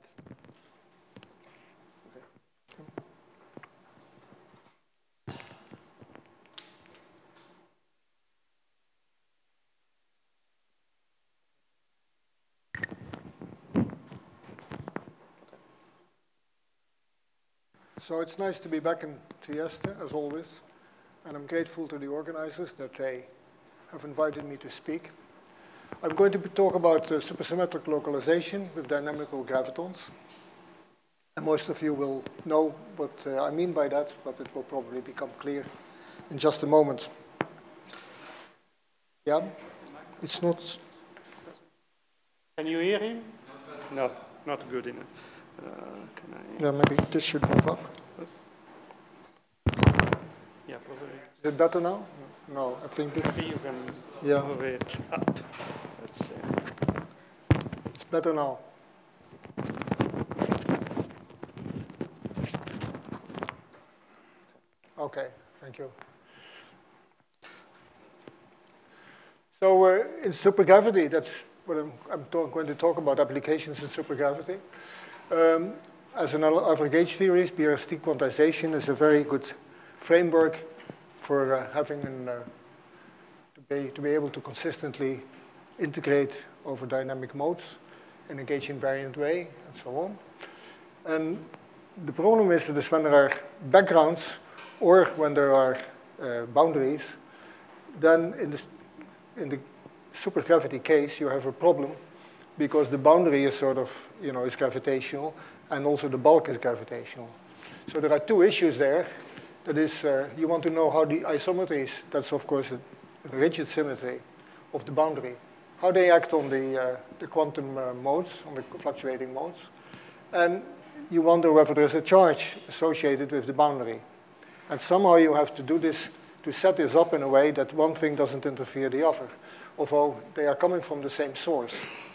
So it's nice to be back in Trieste, as always, and I'm grateful to the organizers that they have invited me to speak. I'm going to talk about supersymmetric localization with dynamical gravitons. And most of you will know what I mean by that, but it will probably become clear in just a moment. Yeah, it's not. Can you hear him? No, not good enough. Yeah, maybe this should move up. Yeah, probably. Is it better now? No, I think this. Maybe you can move it up. Let's see. It's better now. Okay, thank you. So in supergravity, that's what I'm going to talk about, applications in supergravity. As an average gauge theories, BRST quantization is a very good framework for having to be able to consistently integrate over dynamic modes in a gauge invariant way, and so on. And the problem is that when there are backgrounds or when there are boundaries, then in the supergravity case, you have a problem because the boundary is sort of, is gravitational, and also the bulk is gravitational. So there are two issues there. That is, you want to know how the isometries, that's of course a rigid symmetry of the boundary, how they act on the quantum modes, on the fluctuating modes. And you wonder whether there's a charge associated with the boundary. And somehow you have to do this, to set this up in a way that one thing doesn't interfere the other, although they are coming from the same source.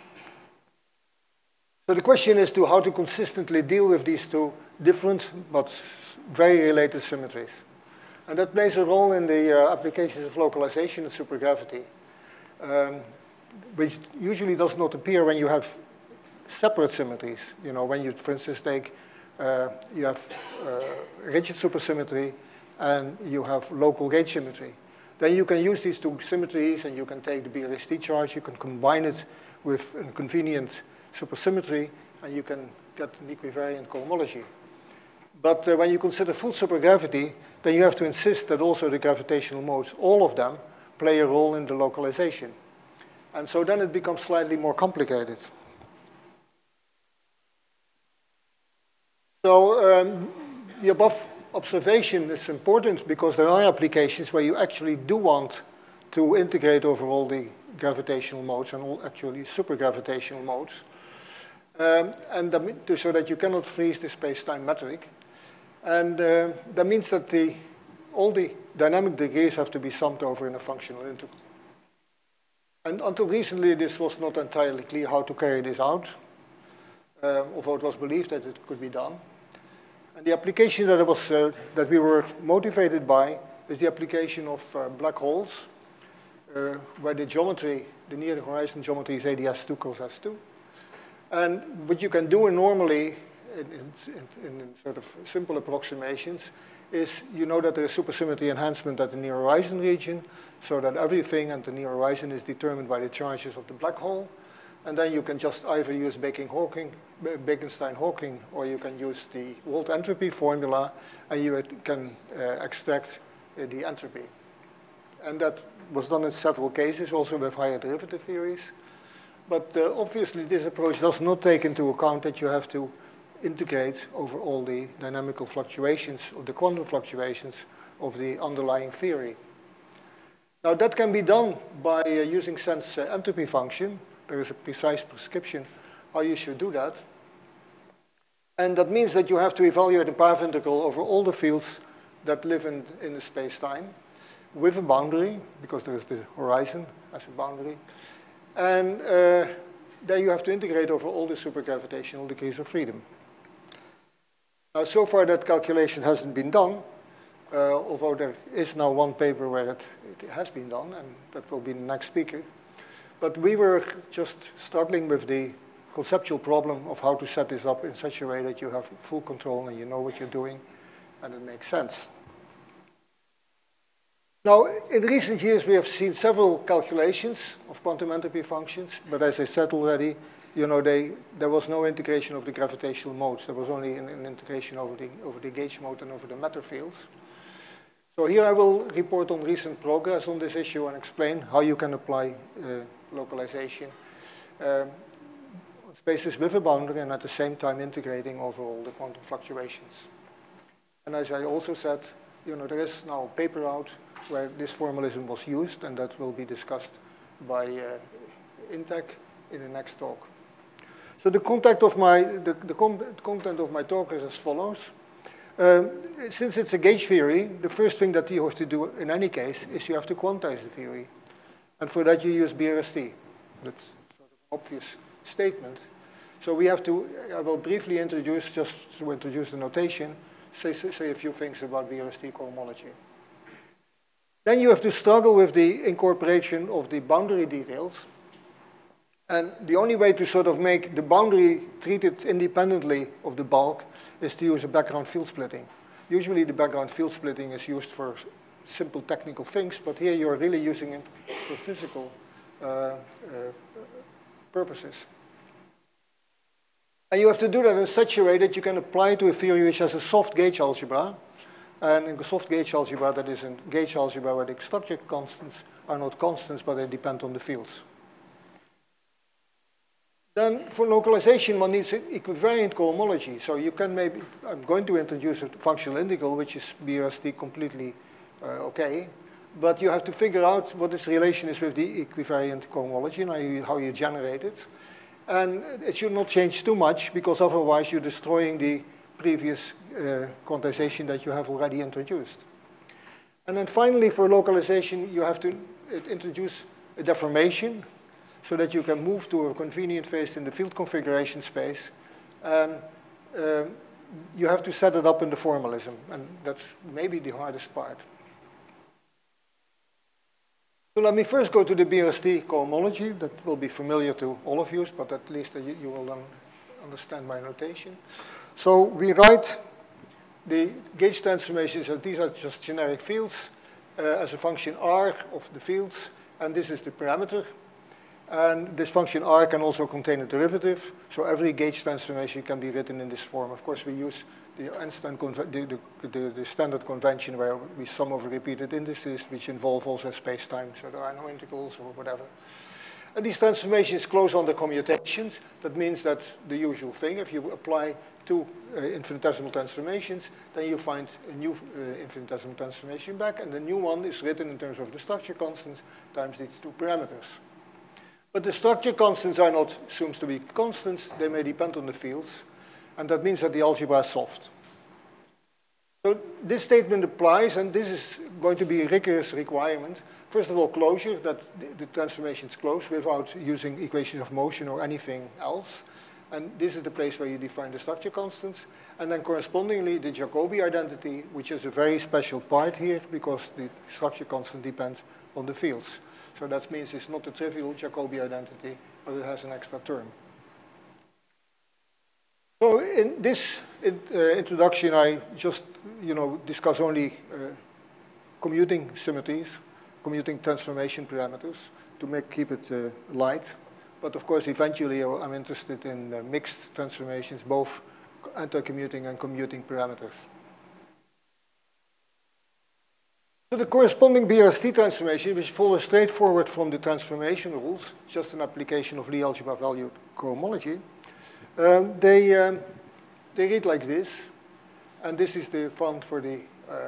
So the question is how to consistently deal with these two different but very related symmetries. And that plays a role in the applications of localization in supergravity, which usually does not appear when you have separate symmetries. When you, for instance, take, you have rigid supersymmetry and you have local gauge symmetry. Then you can use these two symmetries and you can take the BRST charge, you can combine it with a convenient supersymmetry, and you can get an equivariant cohomology. But when you consider full supergravity, then you have to insist that also the gravitational modes, all of them, play a role in the localization. And so then it becomes slightly more complicated. So the above observation is important because there are applications where you actually do want to integrate over all the gravitational modes and all actually supergravitational modes. So that you cannot freeze the space-time metric. And that means that all the dynamic degrees have to be summed over in a functional integral. And until recently, this was not entirely clear how to carry this out, although it was believed that it could be done. And the application that we were motivated by is the application of black holes, where the geometry, the near the horizon geometry is AdS2 cos S2. And what you can do normally in sort of simple approximations is you know that there is supersymmetry enhancement at the near horizon region, so that everything at the near horizon is determined by the charges of the black hole. And then you can just either use Bekenstein-Hawking, or you can use the Wald entropy formula, and you can extract the entropy. And that was done in several cases, also with higher derivative theories. But obviously, this approach does not take into account that you have to integrate over all the dynamical fluctuations, or the quantum fluctuations of the underlying theory. Now, that can be done by using Sen's entropy function. There is a precise prescription how you should do that. And that means that you have to evaluate a path integral over all the fields that live in the space-time with a boundary, because there is the horizon as a boundary. And then you have to integrate over all the supergravitational degrees of freedom. Now, so far that calculation hasn't been done, although there is now one paper where it has been done, and that will be the next speaker. But we were just struggling with the conceptual problem of how to set this up in such a way that you have full control and you know what you're doing and it makes sense. Now, in recent years, we have seen several calculations of quantum entropy functions, but as I said already, you know, there was no integration of the gravitational modes. There was only an integration over the gauge mode and over the matter fields. So here I will report on recent progress on this issue and explain how you can apply localization on spaces with a boundary and at the same time integrating over all the quantum fluctuations. And as I also said, you know, there is now a paper out where this formalism was used, and that will be discussed by INTEC in the next talk. So the content of my talk is as follows. Since it's a gauge theory, the first thing that you have to do in any case is you have to quantize the theory. And for that you use BRST. That's sort of an obvious statement. So we have to, I will briefly introduce, just to introduce the notation, say a few things about BRST cohomology. Then you have to struggle with the incorporation of the boundary details. And the only way to sort of make the boundary treated independently of the bulk is to use a background field splitting. Usually the background field splitting is used for simple technical things, but here you're really using it for physical purposes. And you have to do that in such a way that you can apply to a theory which has a soft gauge algebra. And in the soft gauge algebra, that is a gauge algebra where the structure constants are not constants, but they depend on the fields. Then for localization, one needs equivariant cohomology. So you can maybe, I'm going to introduce a functional integral, which is BRST completely okay. But you have to figure out what its relation is with the equivariant cohomology and how you generate it. And it should not change too much, because otherwise you're destroying the previous quantization that you have already introduced. And then finally, for localization, you have to introduce a deformation so that you can move to a convenient phase in the field configuration space. And you have to set it up in the formalism, and that's maybe the hardest part. So let me first go to the BRST cohomology. That will be familiar to all of you, but at least you will then understand my notation. So we write the gauge transformations, so these are just generic fields, as a function R of the fields, and this is the parameter. And this function R can also contain a derivative, so every gauge transformation can be written in this form. Of course, we use the standard convention where we sum over repeated indices, which involve also space-time, so there are no integrals or whatever. And these transformations close on the commutations. That means that the usual thing, if you apply two infinitesimal transformations, then you find a new infinitesimal transformation back, and the new one is written in terms of the structure constants times these two parameters. But the structure constants are not assumed to be constants. They may depend on the fields, and that means that the algebra is soft. So this statement applies, and this is going to be a rigorous requirement. First of all, closure, that the transformations close without using equations of motion or anything else. And this is the place where you define the structure constants. And then correspondingly, the Jacobi identity, which is a very special part here because the structure constant depends on the fields. So that means it's not a trivial Jacobi identity, but it has an extra term. So in this introduction, I just discuss only commuting symmetries, commuting transformation parameters to keep it light. But of course, eventually, I'm interested in mixed transformations, both anti-commuting and commuting parameters. So the corresponding BRST transformation, which follows straightforward from the transformation rules, just an application of Lie algebra valued cohomology, they read like this. And this is the font for the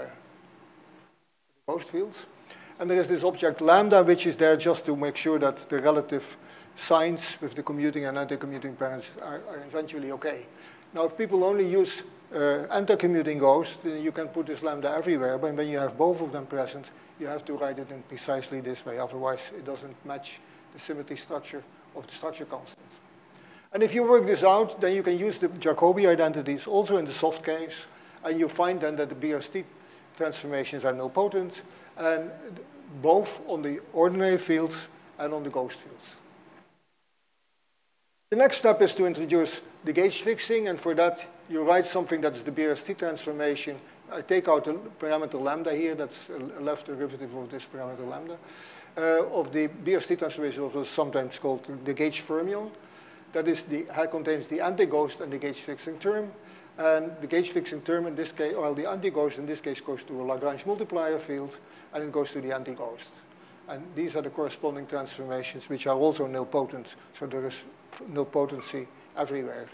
ghost fields. And there is this object lambda, which is there just to make sure that the relative signs with the commuting and anti-commuting parameters are eventually okay. Now, if people only use anti-commuting ghosts, then you can put this lambda everywhere. But when you have both of them present, you have to write it in precisely this way. Otherwise, it doesn't match the symmetry structure of the structure constants. And if you work this out, then you can use the Jacobi identities also in the soft case. And you find then that the BRST transformations are nilpotent, and both on the ordinary fields and on the ghost fields. The next step is to introduce the gauge fixing, and for that, you write something that is the BRST transformation. I take out the parameter lambda here, that's a left derivative of this parameter lambda, of the BRST transformation, also sometimes called the gauge fermion. That is contains the anti-ghost and the gauge fixing term. And the gauge fixing term in this case, well, the anti-ghost in this case goes to a Lagrange multiplier field, and it goes to the anti-ghost. And these are the corresponding transformations, which are also nilpotent. So there is nilpotency everywhere.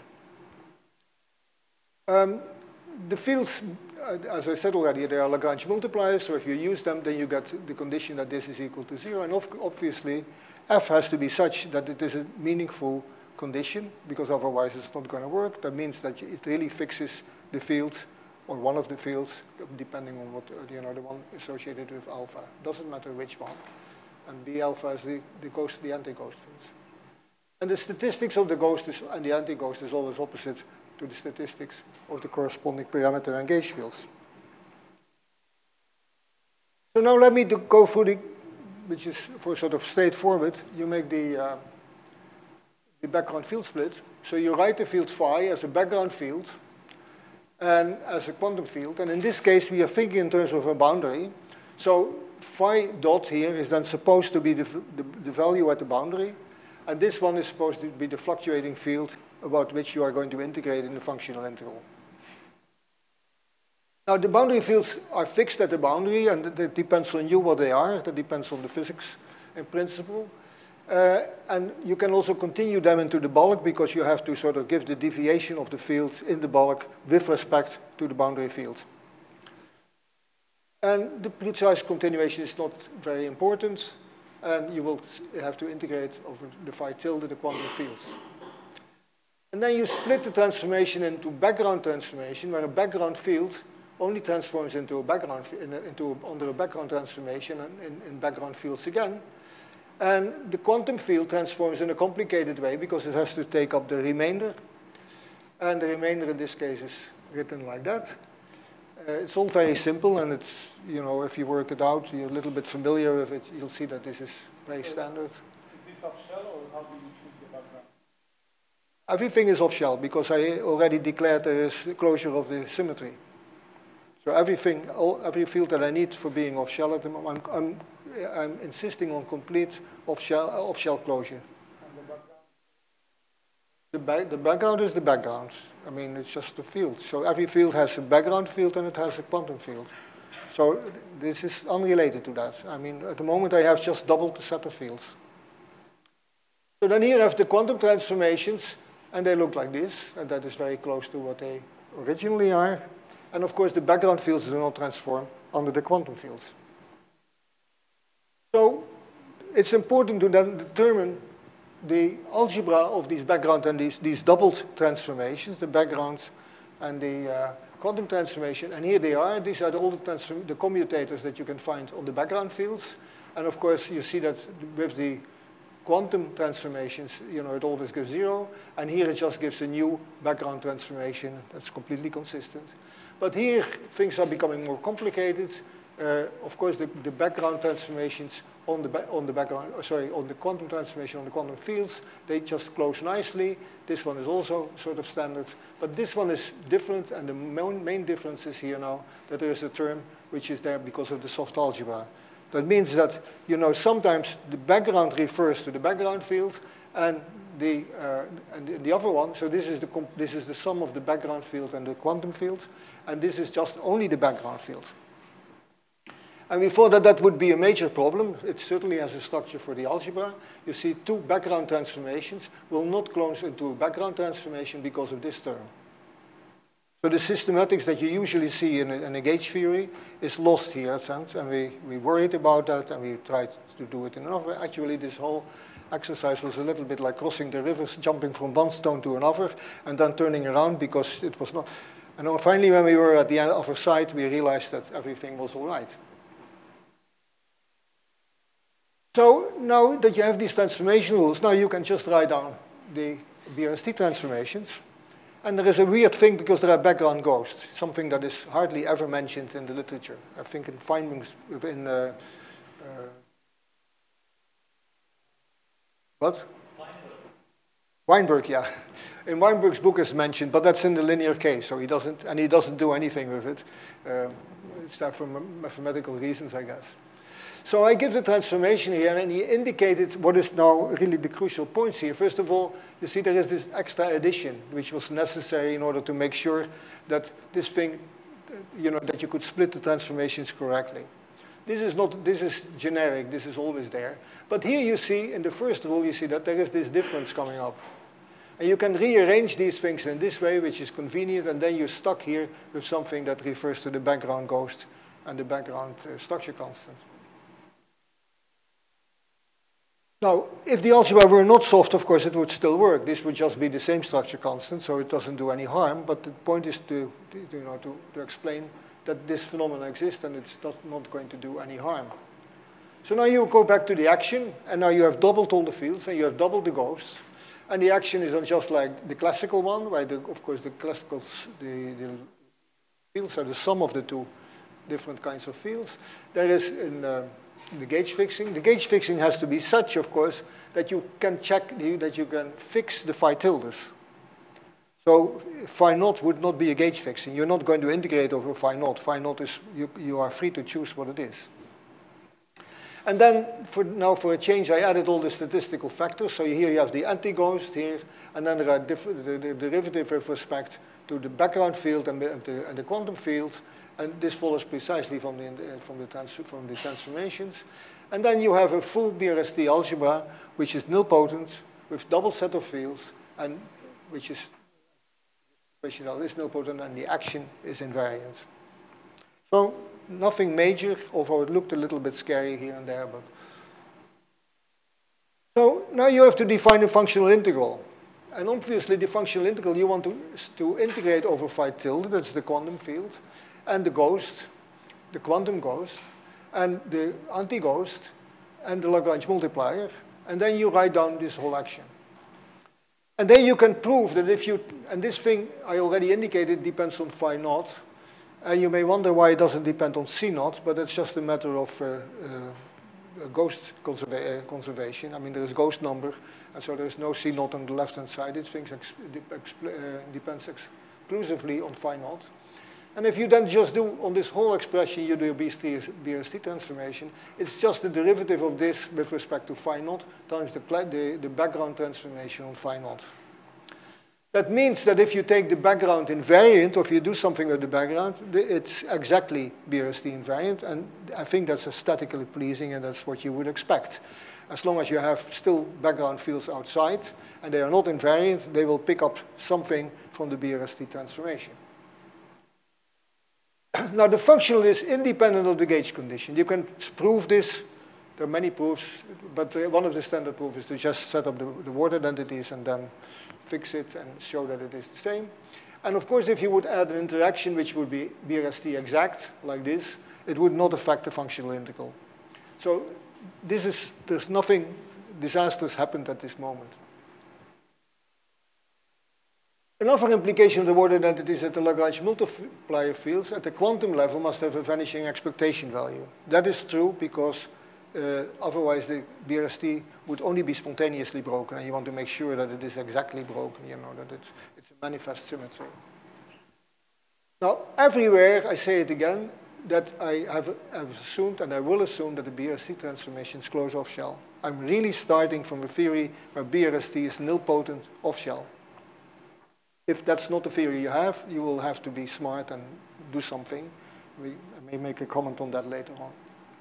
The fields, as I said already, they are Lagrange multipliers. So if you use them, then you get the condition that this is equal to 0. And obviously, f has to be such that it is a meaningful condition, because otherwise it's not going to work. That means that it really fixes the field, or one of the fields, depending on what, the one associated with alpha. Doesn't matter which one. And B alpha is the anti-ghost fields. And the statistics of the ghost and the anti-ghost is always opposite to the statistics of the corresponding parameter and gauge fields. So now let me go through which is for sort of straightforward. You make the background field split. So you write the field phi as a background field and as a quantum field. And in this case, we are thinking in terms of a boundary. So phi dot here is then supposed to be the value at the boundary. And this one is supposed to be the fluctuating field about which you are going to integrate in the functional integral. Now, the boundary fields are fixed at the boundary, and it depends on you what they are. That depends on the physics in principle. And you can also continue them into the bulk, because you have to sort of give the deviation of the field in the bulk with respect to the boundary field. And the precise continuation is not very important, and you will have to integrate over the phi tilde the quantum fields. And then you split the transformation into background transformation, where a background field only transforms into a background under a background transformation and in background fields again. And the quantum field transforms in a complicated way because it has to take up the remainder. And the remainder in this case is written like that. It's all very simple, and it's, if you work it out, you're a little bit familiar with it, you'll see that this is very standard. Is this off shell, or how do you choose the background? Everything is off shell, because I already declared there is closure of the symmetry. So every field that I need for being off shell at the moment, I'm insisting on complete off shell closure. The background is the background. I mean, it's just a field. So every field has a background field and it has a quantum field. So this is unrelated to that. I mean, at the moment I have just doubled the set of fields. So then here I have the quantum transformations, and they look like this, and that is very close to what they originally are. And of course, the background fields do not transform under the quantum fields. So it's important to then determine the algebra of these background and these doubled transformations, the background and the quantum transformation. And here they are. These are all the commutators that you can find on the background fields. And of course, you see that with the quantum transformations, it always gives 0. And here it just gives a new background transformation that's completely consistent. But here, things are becoming more complicated. Of course, the background transformations on the quantum transformation on the quantum fields, they just close nicely. This one is also sort of standard. But this one is different, and the main difference is here now that there is a term which is there because of the soft algebra. That means that, sometimes the background refers to the background field, and the other one, so this is the sum of the background field and the quantum field, and this is just only the background field. And we thought that that would be a major problem. It certainly has a structure for the algebra. You see, two background transformations will not close into a background transformation because of this term. So the systematics that you usually see in a gauge theory is lost here, in a sense, and we worried about that, and we tried to do it in another way. Actually, this whole exercise was a little bit like crossing the rivers, jumping from one stone to another, and then turning around because it was not. And finally, when we were at the other side, we realized that everything was all right. So now that you have these transformation rules, now you can just write down the BRST transformations. And there is a weird thing because there are background ghosts, something that is hardly ever mentioned in the literature. I think in findings within what? Weinberg, yeah. In Weinberg's book is mentioned, but that's in the linear case, so he doesn't do anything with it. It's there for mathematical reasons, I guess. So I give the transformation here, and he indicated what is now really the crucial points here. First of all, you see there is this extra addition, which was necessary in order to make sure that this thing, that you could split the transformations correctly. This is generic, this is always there. But here you see, in the first rule, you see that there is this difference coming up. And you can rearrange these things in this way, which is convenient, and then you're stuck here with something that refers to the background ghost and the background structure constant. Now, if the algebra were not solved, of course, it would still work. This would just be the same structure constant, so it doesn't do any harm. But the point is to explain that this phenomenon exists, and it's not going to do any harm. So now you go back to the action, and now you have doubled all the fields, and you have doubled the ghosts. And the action is just like the classical one, where, of course, the fields are the sum of the two different kinds of fields. There is the gauge fixing. The gauge fixing has to be such, of course, that you can check, that you can fix the phi tildes. So phi naught would not be a gauge fixing. You're not going to integrate over phi naught. Phi naught is, you are free to choose what it is. And then, for a change, I added all the statistical factors. So here you have the anti-ghost here, and then there are the derivative with respect to the background field and the quantum field. And this follows precisely from the transformations. And then you have a full BRST algebra, which is nilpotent, with double set of fields, and which is nilpotent, and the action is invariant. So nothing major, although it looked a little bit scary here and there. But so now you have to define a functional integral. And obviously, the functional integral you want to integrate over phi tilde, that's the quantum field, and the ghost, the quantum ghost, and the anti-ghost, and the Lagrange multiplier. And then you write down this whole action. And then you can prove that if you, and this thing I already indicated depends on phi naught. And you may wonder why it doesn't depend on C naught, but it's just a matter of ghost conservation. I mean, there is ghost number, and so there is no C naught on the left-hand side. It depends exclusively on phi naught. And if you then just do, on this whole expression, you do a BRST transformation, it's just the derivative of this with respect to phi naught times the background transformation on phi naught. That means that if you take the background invariant, or if you do something with the background, it's exactly BRST invariant, and I think that's aesthetically pleasing, and that's what you would expect. As long as you have still background fields outside, and they are not invariant, they will pick up something from the BRST transformation. Now, the functional is independent of the gauge condition. You can prove this. There are many proofs, but one of the standard proofs is to just set up the word identities and then fix it and show that it is the same. And of course, if you would add an interaction which would be BRST exact, like this, it would not affect the functional integral. So there's nothing disastrous happened at this moment. Another implication of the word identity is that the Lagrange multiplier fields at the quantum level must have a vanishing expectation value. That is true because otherwise the BRST would only be spontaneously broken, and you want to make sure that it is exactly broken, that it's a manifest symmetry. Now, everywhere, I say it again, that I have assumed, and I will assume, that the BRST transformation is closed off-shell. I'm really starting from a theory where BRST is nilpotent off-shell. If that's not the theory you have, you will have to be smart and do something. I may make a comment on that later on.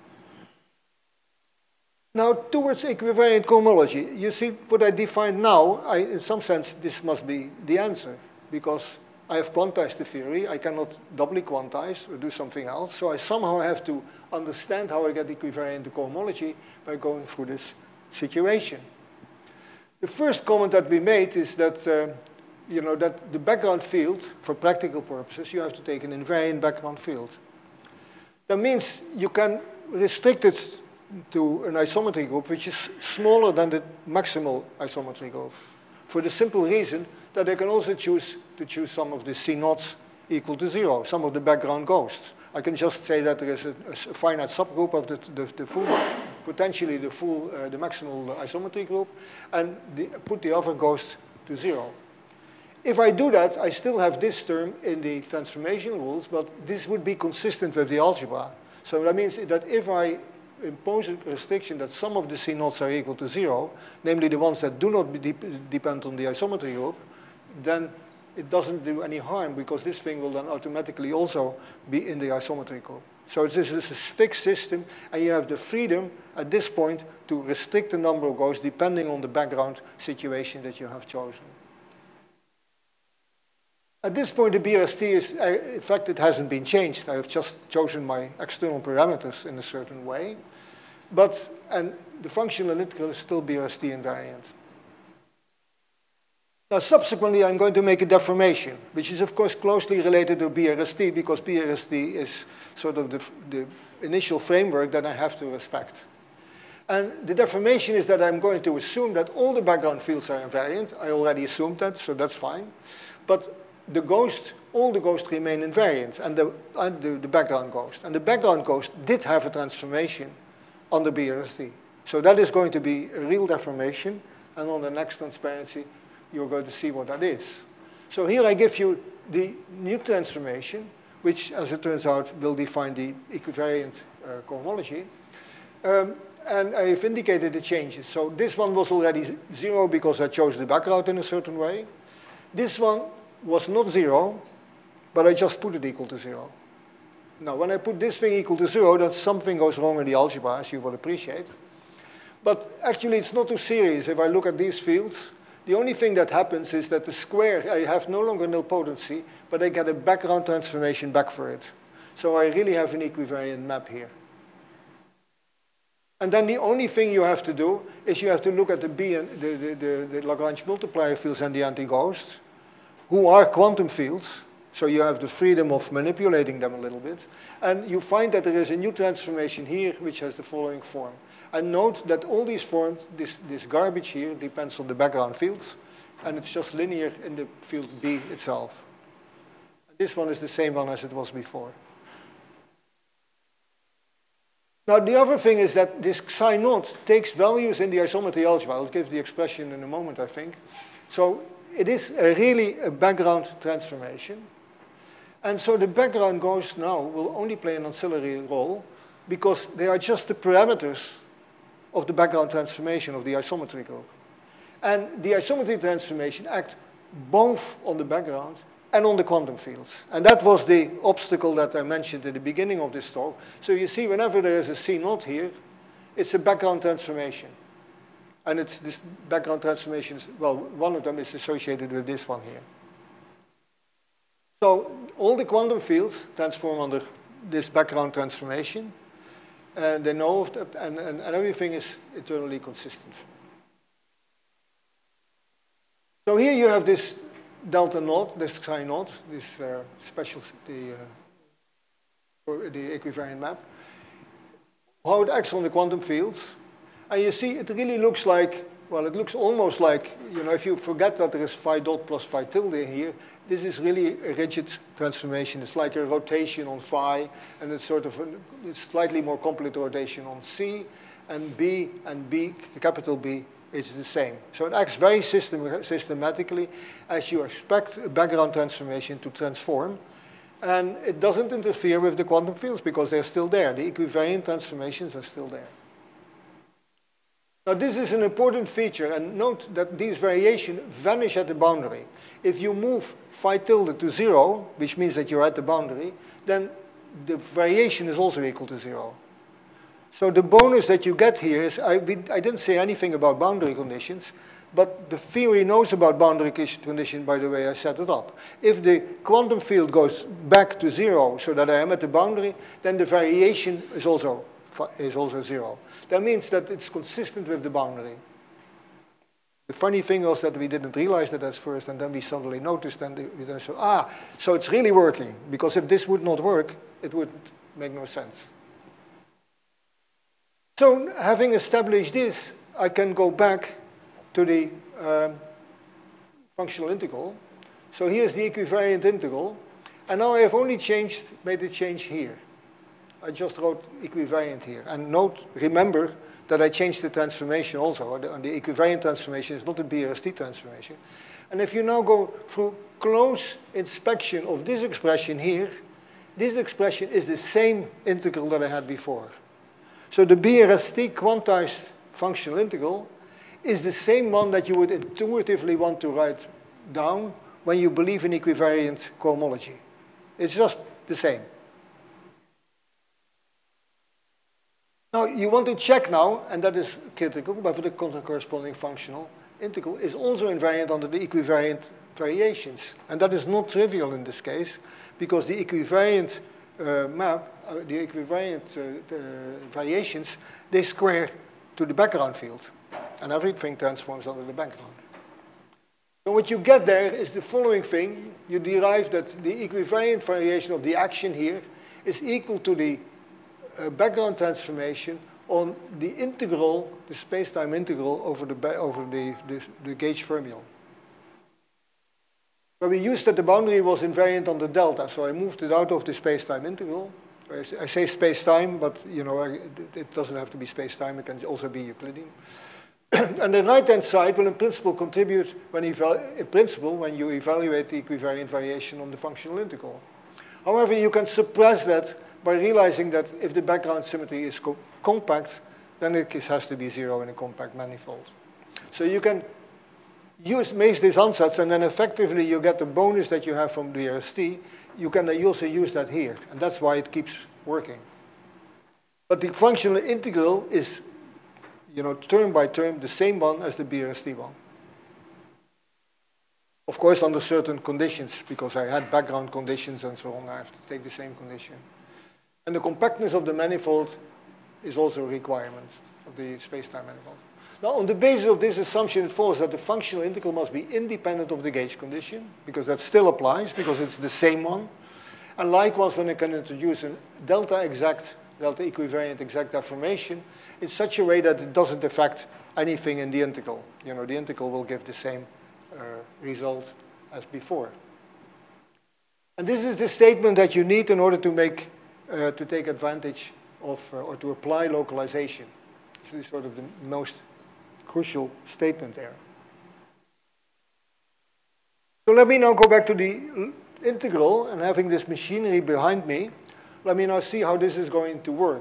Now, towards equivariant cohomology, you see what I defined now, in some sense, this must be the answer, because I have quantized the theory. I cannot doubly quantize or do something else, so I somehow have to understand how I get equivariant cohomology by going through this situation. The first comment that we made is that that the background field, for practical purposes, you have to take an invariant background field. That means you can restrict it to an isometry group which is smaller than the maximal isometry group, for the simple reason that I can also choose some of the C naughts equal to 0, some of the background ghosts. I can just say that there is a finite subgroup of the full, potentially the maximal isometry group, and put the other ghosts to 0. If I do that, I still have this term in the transformation rules, but this would be consistent with the algebra. So that means that if I impose a restriction that some of the C0s are equal to 0, namely the ones that do not depend on the isometry group, then it doesn't do any harm because this thing will then automatically also be in the isometry group. So this is a fixed system, and you have the freedom at this point to restrict the number of ghosts depending on the background situation that you have chosen. At this point, the BRST is, in fact, it hasn't been changed. I have just chosen my external parameters in a certain way. And the functional integral is still BRST invariant. Now, subsequently, I'm going to make a deformation, which is, of course, closely related to BRST, because BRST is sort of the initial framework that I have to respect. And the deformation is that I'm going to assume that all the background fields are invariant. I already assumed that, so that's fine. But all the ghosts remain invariant, and the background ghost. And the background ghost did have a transformation under BRST. So that is going to be a real deformation, and on the next transparency, you're going to see what that is. So here I give you the new transformation, which, as it turns out, will define the equivariant cohomology. And I've indicated the changes. So this one was already 0 because I chose the background in a certain way. This one was not 0, but I just put it equal to 0. Now, when I put this thing equal to 0, then something goes wrong in the algebra, as you will appreciate. But actually, it's not too serious. If I look at these fields, the only thing that happens is that the square, I have no longer nilpotency, but I get a background transformation back for it. So I really have an equivariant map here. And then the only thing you have to do is you have to look at the B and the Lagrange multiplier fields and the anti-ghosts, who are quantum fields. So you have the freedom of manipulating them a little bit. And you find that there is a new transformation here, which has the following form. And note that all these forms, this garbage here, depends on the background fields, and it's just linear in the field B itself. This one is the same one as it was before. Now, the other thing is that this psi0 takes values in the isometry algebra. I'll give the expression in a moment, I think. So it is really a background transformation. And so the background ghosts now will only play an ancillary role because they are just the parameters of the background transformation of the isometry group. And the isometry transformation acts both on the background and on the quantum fields. And that was the obstacle that I mentioned at the beginning of this talk. So you see, whenever there is a C0 here, it's a background transformation. And it's this background transformation, well, one of them is associated with this one here. So all the quantum fields transform under this background transformation. And they know of that, and everything is eternally consistent. So here you have this delta naught, this psi naught, this special, the equivariant map, how it acts on the quantum fields. And you see, it really looks like, well, it looks almost like, you know, if you forget that there is phi dot plus phi tilde here, this is really a rigid transformation. It's like a rotation on phi, and it's sort of a slightly more complete rotation on C, and B, capital B, it's the same. So it acts very systematically as you expect a background transformation to transform. And it doesn't interfere with the quantum fields because they're still there. The equivariant transformations are still there. Now, this is an important feature, and note that these variations vanish at the boundary. If you move phi tilde to 0, which means that you're at the boundary, then the variation is also equal to 0. So the bonus that you get here is, I didn't say anything about boundary conditions, but the theory knows about boundary condition by the way I set it up. If the quantum field goes back to 0 so that I am at the boundary, then the variation is also 0. That means that it's consistent with the boundary. The funny thing was that we didn't realize that at first, and then we suddenly noticed, and we then said, so it's really working. Because if this would not work, it would make no sense. So having established this, I can go back to the functional integral. So here's the equivariant integral. And now I have only made a change here. I just wrote equivariant here. And remember that I change the transformation also, or the equivariant transformation is not the BRST transformation. And if you now go through close inspection of this expression here, this expression is the same integral that I had before. So the BRST quantized functional integral is the same one that you would intuitively want to write down when you believe in equivariant cohomology. It's just the same. Now, you want to check now, and that is critical, whether the corresponding functional integral is also invariant under the equivariant variations. And that is not trivial in this case, because the equivariant the equivariant variations, they square to the background field. And everything transforms under the background. So what you get there is the following thing. You derive that the equivariant variation of the action here is equal to the background transformation on the integral, the space-time integral over the gauge fermion. Where we used that the boundary was invariant on the delta, so I moved it out of the space-time integral. I say space-time, but you know, it doesn't have to be space-time, it can also be Euclidean. And the right-hand side will in principle contribute when you evaluate the equivariant variation on the functional integral. However, you can suppress that by realizing that if the background symmetry is compact, then it has to be zero in a compact manifold. So you can make these ansatz, and then effectively you get the bonus that you have from the BRST. You can also use that here, and that's why it keeps working. But the functional integral is, you know, term by term, the same one as the BRST one. Of course, under certain conditions, because I had background conditions and so on, I have to take the same condition. And the compactness of the manifold is also a requirement of the space-time manifold. Now, on the basis of this assumption, it follows that the functional integral must be independent of the gauge condition, because that still applies, because it's the same one. And likewise, when I can introduce a delta equivariant exact deformation in such a way that it doesn't affect anything in the integral. You know, the integral will give the same result as before. And this is the statement that you need in order to make, to take advantage of, or to apply localization. This is sort of the most crucial statement there. So let me now go back to the integral, and having this machinery behind me, let me now see how this is going to work.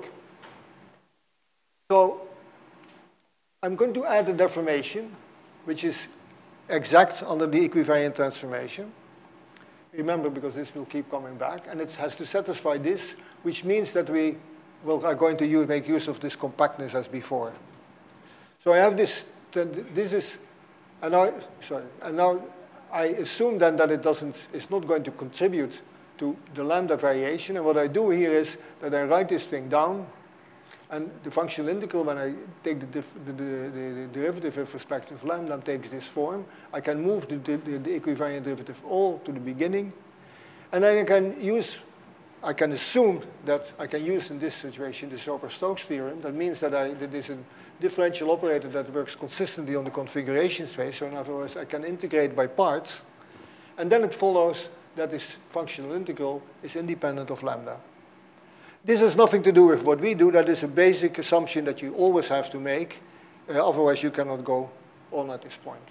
So I'm going to add a deformation, which is exact under the equivariant transformation. Remember, because this will keep coming back, and it has to satisfy this, which means that we are going to make use of this compactness as before. So I have this, and now I assume then that it's not going to contribute to the lambda variation, and what I do here is that I write this thing down, and the functional integral, when I take the derivative with respect to lambda, takes this form. I can move the equivariant derivative all to the beginning, and then I can assume that I can use in this situation the Soper-Stokes theorem. That means that there is a differential operator that works consistently on the configuration space. So in other words, I can integrate by parts, and then it follows that this functional integral is independent of lambda. This has nothing to do with what we do. That is a basic assumption that you always have to make. Otherwise, you cannot go on at this point.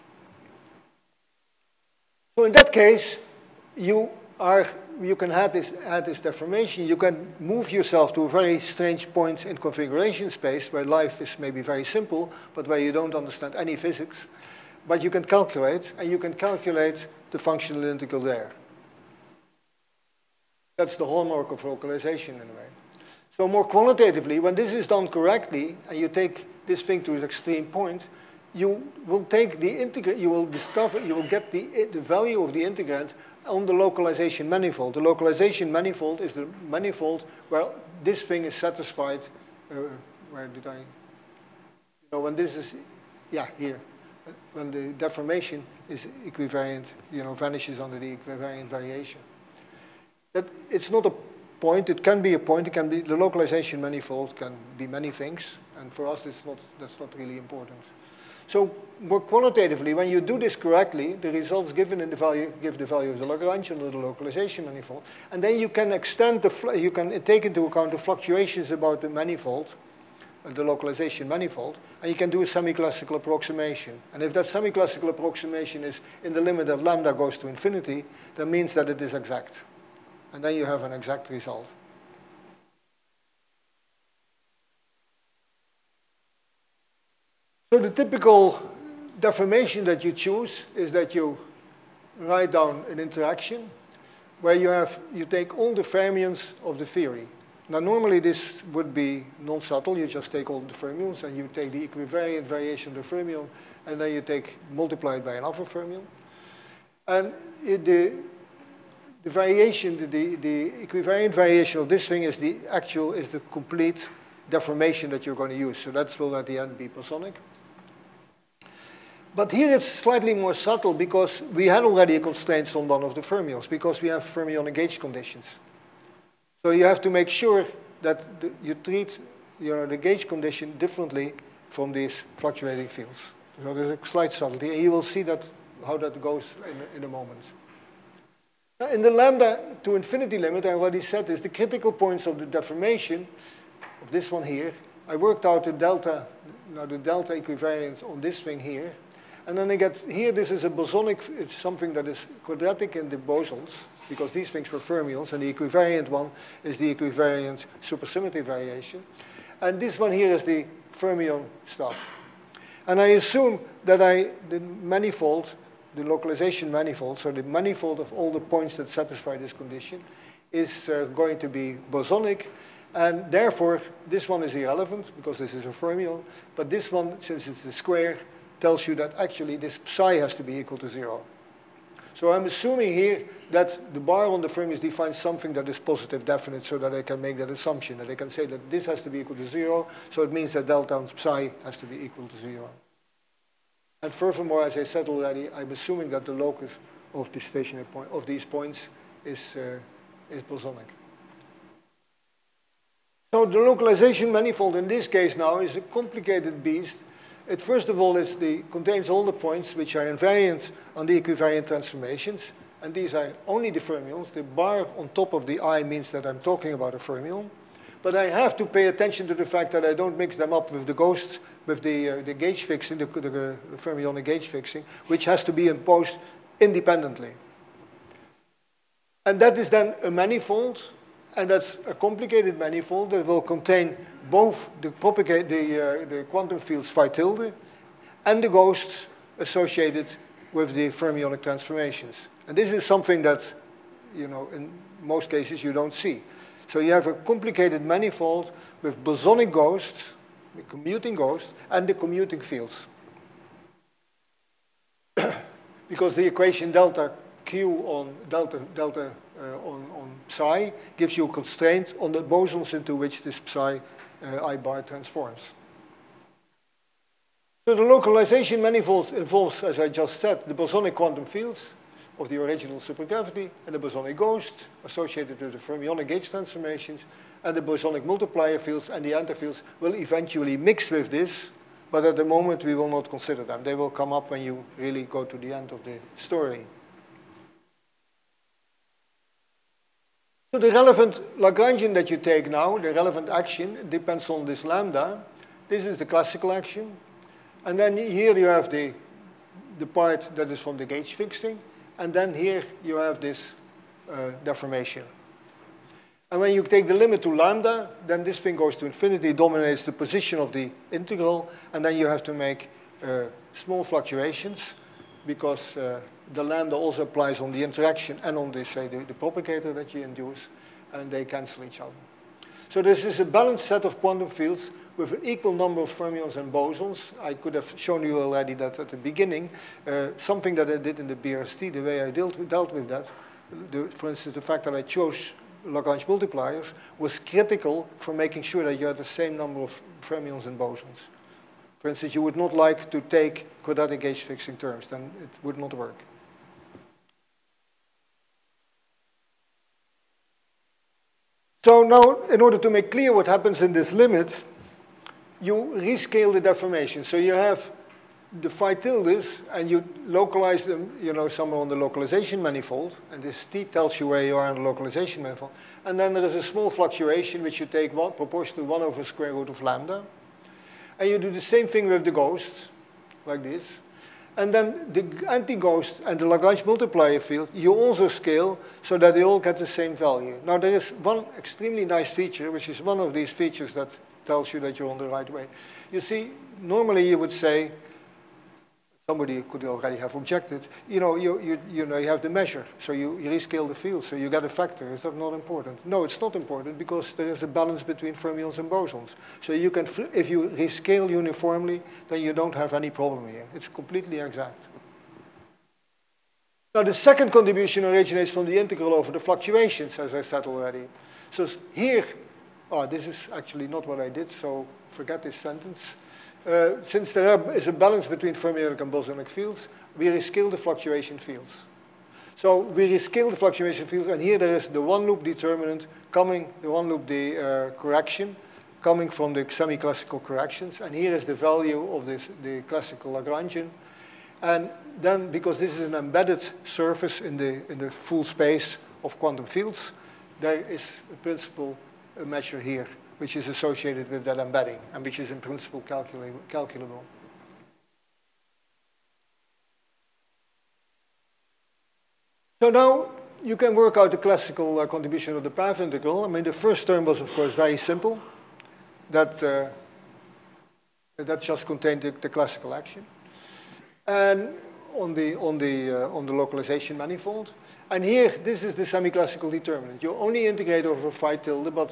So in that case, you can add this deformation. You can move yourself to a very strange point in configuration space where life is maybe very simple, but where you don't understand any physics. But you can calculate, and you can calculate the functional integral there. That's the hallmark of localization in a way. So more qualitatively, when this is done correctly, and you take this thing to its extreme point, you will take the integrand, you will get the value of the integrand on the localization manifold. The localization manifold is the manifold where this thing is satisfied. Where did I? You know, when this is, yeah, here. When the deformation is equivariant, you know, vanishes under the equivariant variation. That it's not a point. It can be a point. It can be the localization manifold. Can be many things, and for us, that's not really important. So more qualitatively, when you do this correctly, the results given in the value give the value of the Lagrange under the localization manifold, and then you can extend you can take into account the fluctuations about the manifold the localization manifold, and you can do a semi-classical approximation. And if that semi-classical approximation is in the limit that lambda goes to infinity, that means that it is exact. And then you have an exact result. So the typical deformation that you choose is that you write down an interaction where you take all the fermions of the theory. Now normally this would be non-subtle, you just take all the fermions and you take the equivariant variation of the fermion and then you multiply it by another fermion. And the variation, the equivariant variation of this thing is the complete deformation that you're going to use. So that will at the end be bosonic. But here it's slightly more subtle because we had already a constraint on one of the fermions because we have fermionic gauge conditions. So you have to make sure that you treat the gauge condition differently from these fluctuating fields. So there's a slight subtlety, and you will see how that goes in a moment. Now, in the lambda to infinity limit, I already said this, the critical points of the deformation of this one here, I worked out the delta equivariance on this thing here. And then I get here, this is a bosonic, it's something that is quadratic in the bosons, because these things were fermions, and the equivariant one is the equivariant supersymmetry variation. And this one here is the fermion stuff. And I assume that the manifold, the localization manifold, so the manifold of all the points that satisfy this condition, is going to be bosonic. And therefore, this one is irrelevant, because this is a fermion. But this one, since it's a square, tells you that actually this psi has to be equal to 0. So I'm assuming here that the bar on the fermions defines something that is positive definite so that I can make that assumption, that I can say that this has to be equal to 0, so it means that delta on psi has to be equal to 0. And furthermore, as I said already, I'm assuming that the locus of the stationary point of these points is bosonic. So the localization manifold in this case now is a complicated beast. It first of all contains all the points which are invariant on the equivariant transformations, and these are only the fermions. The bar on top of the I means that I'm talking about a fermion, but I have to pay attention to the fact that I don't mix them up with the ghosts, with the gauge fixing, the fermionic gauge fixing, which has to be imposed independently. And that is then a manifold. And that's a complicated manifold that will contain both the quantum fields phi tilde and the ghosts associated with the fermionic transformations. And this is something that, in most cases you don't see. So you have a complicated manifold with bosonic ghosts, the commuting ghosts, and the commuting fields. Because the equation delta Q on on psi gives you a constraint on the bosons into which this psi I bar transforms. So the localization manifold involves, as I just said, the bosonic quantum fields of the original supergravity and the bosonic ghost associated with the fermionic gauge transformations, and the bosonic multiplier fields and the antifields will eventually mix with this, but at the moment we will not consider them. They will come up when you really go to the end of the story. So the relevant Lagrangian that you take now, the relevant action, depends on this lambda. This is the classical action. And then here you have the part that is from the gauge fixing. And then here you have this deformation. And when you take the limit to lambda, then this thing goes to infinity, dominates the position of the integral. And then you have to make small fluctuations, because the lambda also applies on the interaction and on this, say, the propagator that you induce, and they cancel each other. So this is a balanced set of quantum fields with an equal number of fermions and bosons. I could have shown you already that at the beginning. Something that I did in the BRST, the way I dealt with that, for instance, the fact that I chose Lagrange multipliers was critical for making sure that you had the same number of fermions and bosons. For instance, you would not like to take quadratic gauge fixing terms, then it would not work. So now, in order to make clear what happens in this limit, you rescale the deformation. So you have the phi tildes, and you localize them, somewhere on the localization manifold, and this T tells you where you are on the localization manifold. And then there is a small fluctuation which you take proportional to 1 over square root of lambda. And you do the same thing with the ghosts, like this. And then the anti-ghost and the Lagrange multiplier field, you also scale so that they all get the same value. Now there is one extremely nice feature, which is one of these features that tells you that you're on the right way. You see, normally you would say, somebody could already have objected, you know, you have the measure, so you rescale the field, so you get a factor. Is that not important? No, it's not important because there is a balance between fermions and bosons. So you can, if you rescale uniformly, then you don't have any problem here. It's completely exact. Now the second contribution originates from the integral over the fluctuations, as I said already. So here, this is actually not what I did, so forget this sentence. Since there is a balance between fermionic and bosonic fields, we rescale the fluctuation fields. So we rescale the fluctuation fields, and here there is the one-loop determinant coming, the one-loop correction coming from the semi-classical corrections, and here is the value of the classical Lagrangian. And then, because this is an embedded surface in the full space of quantum fields, there is in principle a measure here, which is associated with that embedding, and which is in principle calculable. So now you can work out the classical contribution of the path integral. I mean, the first term was, of course, very simple. That just contained the classical action, and on the localization manifold. And here, this is the semi-classical determinant. You only integrate over phi tilde, but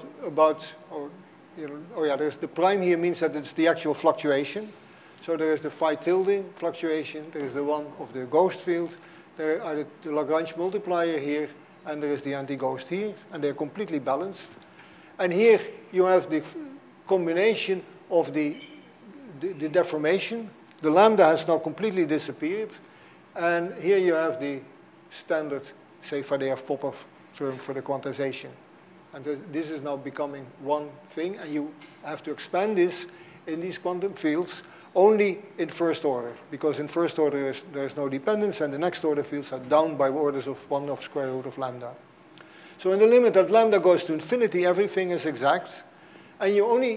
there's the prime here means that it's the actual fluctuation. So there is the phi tilde fluctuation, there is the one of the ghost field, there are the Lagrange multiplier here, and there is the anti-ghost here, and they're completely balanced. And here you have the combination of the deformation. The lambda has now completely disappeared, and here you have the standard, say, Faddeev-Popov term for the quantization. And this is now becoming one thing, and you have to expand this in these quantum fields only in first order, because in first order there is no dependence, and the next order fields are down by orders of 1 of square root of lambda. So in the limit that lambda goes to infinity, everything is exact, and you only,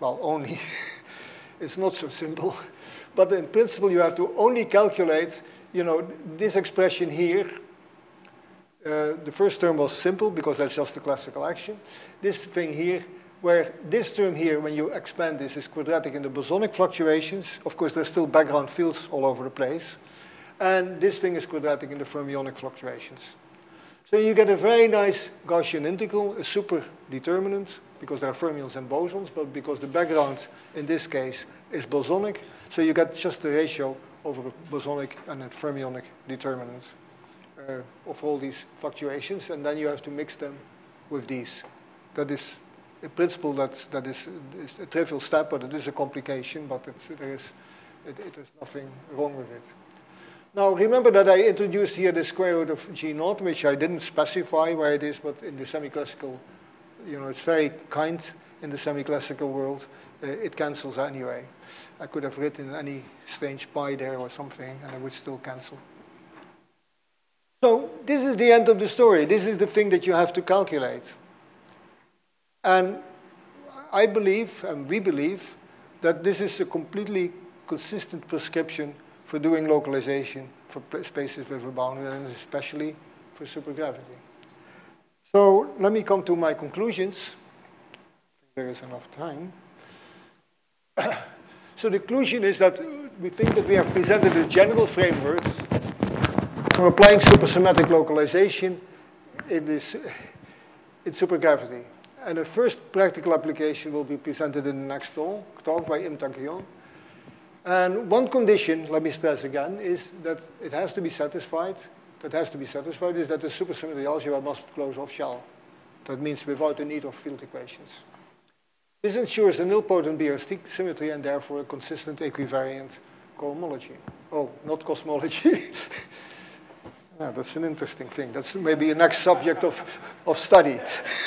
it's not so simple, but in principle you have to only calculate, this expression here. The first term was simple because that's just the classical action. This thing here, where this term here, when you expand this, is quadratic in the bosonic fluctuations. Of course, there's still background fields all over the place. And this thing is quadratic in the fermionic fluctuations. So you get a very nice Gaussian integral, a super determinant, because there are fermions and bosons, but because the background in this case is bosonic, so you get just the ratio over a bosonic and a fermionic determinant of all these fluctuations, and then you have to mix them with these. That is, in principle, that is a trivial step, but it is a complication, but there is nothing wrong with it. Now, remember that I introduced here the square root of G0, which I didn't specify where it is, but in the semi-classical, it's very kind in the semi-classical world. It cancels anyway. I could have written any strange pi there or something, and it would still cancel. So this is the end of the story. This is the thing that you have to calculate. And I believe, and we believe, that this is a completely consistent prescription for doing localization for spaces with a boundary, and especially for supergravity. So let me come to my conclusions. There is enough time. So the conclusion is that we think that we have presented a general framework for applying supersymmetric localization in supergravity. And the first practical application will be presented in the next talk by Im Tak-yeon. And one condition, let me stress again, is that it has to be satisfied. That has to be satisfied is that the supersymmetry algebra must close off shell. That means without the need of field equations. This ensures a nilpotent BRST symmetry and therefore a consistent equivariant cohomology. Oh, not cosmology. Yeah, that's an interesting thing. That's maybe a next subject of study.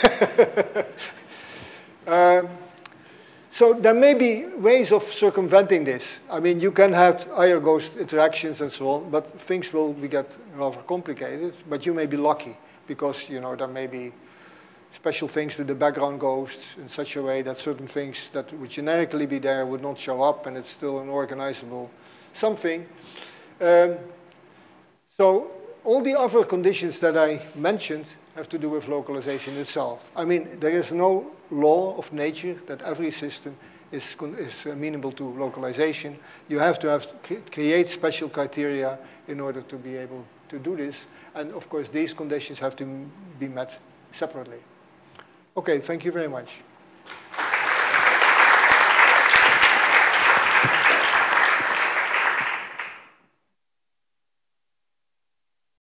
So there may be ways of circumventing this. I mean, you can have higher ghost interactions and so on, but things will get rather complicated. But you may be lucky because there may be special things to the background ghosts in such a way that certain things that would generically be there would not show up, and it's still an organizable something. So all the other conditions that I mentioned have to do with localization itself. I mean, there is no law of nature that every system is amenable to localization. You have to create special criteria in order to be able to do this. And of course, these conditions have to be met separately. Okay, thank you very much.